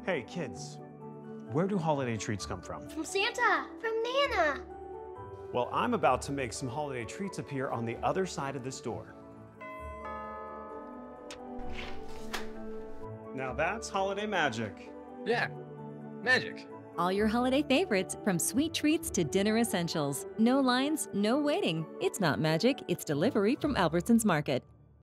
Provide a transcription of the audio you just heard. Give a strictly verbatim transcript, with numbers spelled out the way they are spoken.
Hey, kids, where do holiday treats come from? From Santa. From Nana. Well, I'm about to make some holiday treats appear on the other side of this door. Now that's holiday magic. Yeah, magic. All your holiday favorites, from sweet treats to dinner essentials. No lines, no waiting. It's not magic, it's delivery from Albertsons Market.